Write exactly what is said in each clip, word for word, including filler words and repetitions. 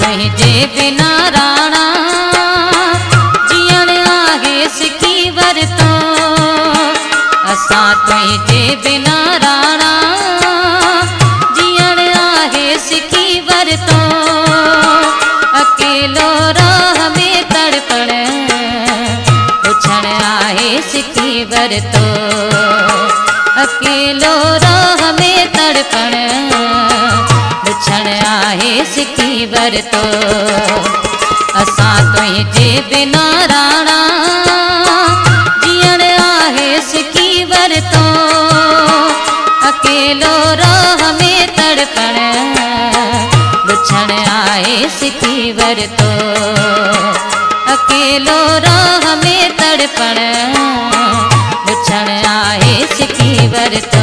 तुझे बिना राणा जियण आहे सिखी वरतो। असां तुझे बिना राणा जियण आहे सिखी वरतो। अकेलो राह में तड़पण पुछण आहे सिखी वरतो। अकेलो राह में तड़पण पुछण आहे सिखी वरतो। असां तुझे बिना राणा जियण आहे सिखी वरतो। अकेलो राह में तड़पण पुछण आहे सिखी वरतो। अकेलो राह में तड़पण पुछण आहे सिखी वरतो।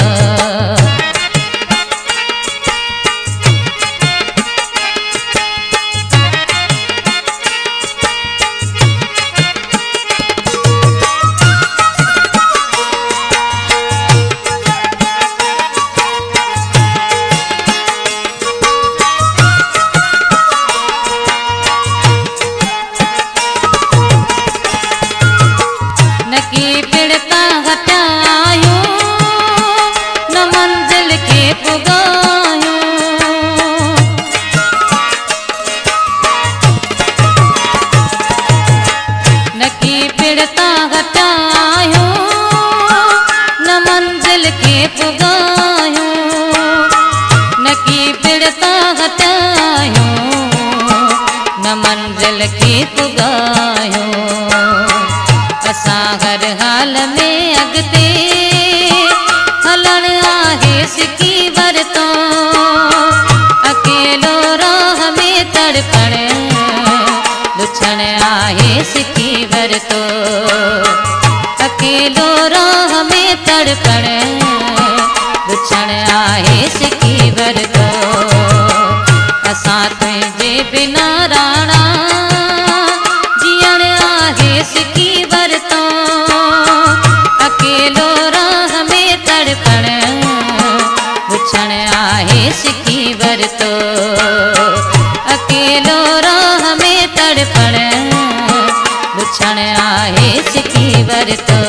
मंजिल के पुगायो असां हर हाल में अगते हलण आहे सिखी वरतो। अकेलो राह में तड़पण पुछण आहे सिखी वरतो। अकेलो राह में तड़पण पुछण आहे सिखी वरतो। असां तुझे बिना राणा जियण आहे सिखी वरतो। अकेलो राह में तड़पण पुछण आहे सिखी वरतो। अकेलो राह में तड़पण पुछण आहे सिखी वरतो।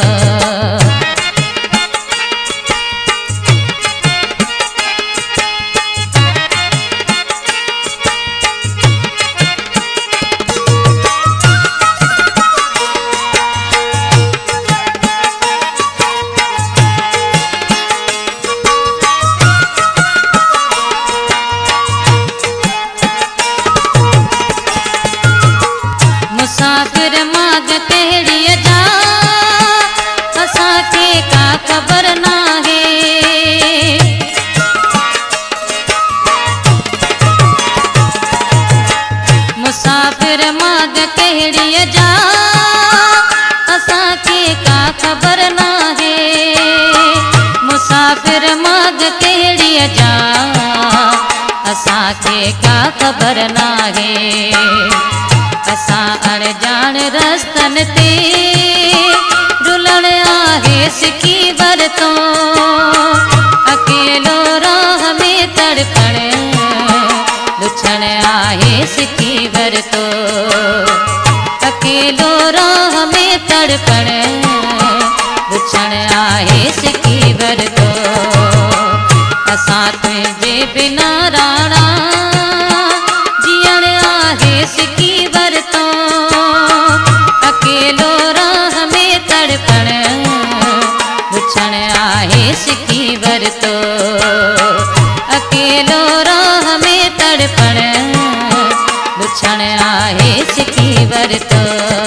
मुसाफिर माग कहिड़ी जा असांखे का ख़बर नाहे। मुसाफिर माग कहिड़ी जा असांखे का ख़बर नाहे। मुसाफिर माग कहिड़ी जा असांखे का ख़बर नाहे। असां अणजाण रस्तन ते रुलण आहे सिखी वरतो। अकेलो राह में तड़पण पुछण आहे सिखी वरतो। अकेलो राह में तड़पण पुछण आहे सिखी वरतो। असां तुझे बिना राणा जियण आहे सिखी वरतो। अकेलो राह में तड़पण पुछण आहे सिखी वरतो। अकेलो राह में तड़पण पुछण आहे सिखी वरतो।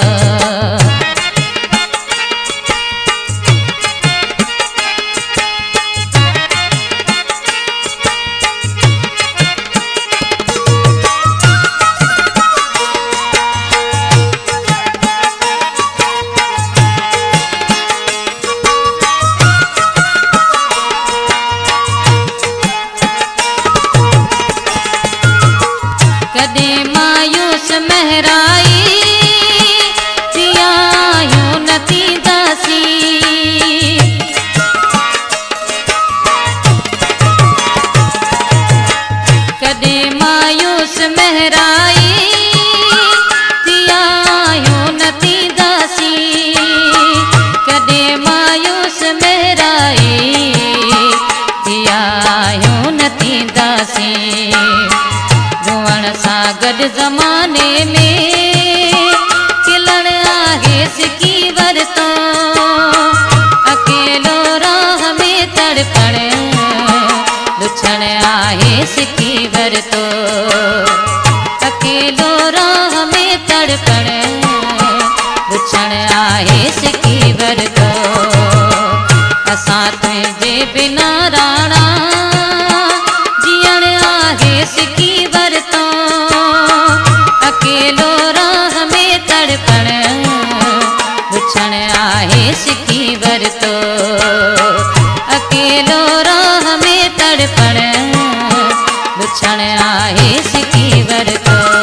कदे मायूस महराई थियायूं न थींदासीं। कदे मायूस महराई हलंदासीं। रुअण सां गॾु ज़माने में खिलण आहे सिखी वरितो। अकेलो राह में तड़पण लुछण आहे सिखी वरितो। अकेलो राह में तड़पण लुछण आहे सिखी वरितो। असां तुंहिंजे बिना राणा जीअण आहे सिखी वरितो। अकेलो राह में तड़पण लुछण आहे सिखी वरितो। अकेलो राह में तड़पण लुछण आहे सिखी वरितो।